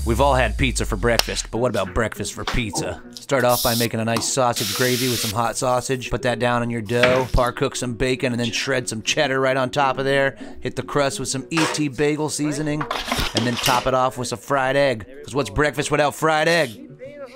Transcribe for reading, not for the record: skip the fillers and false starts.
We've all had pizza for breakfast, but what about breakfast for pizza? Start off by making a nice sausage gravy with some hot sausage. Put that down on your dough. Par cook some bacon and then shred some cheddar right on top of there. Hit the crust with some ET bagel seasoning. And then top it off with some fried egg. Because what's breakfast without fried egg?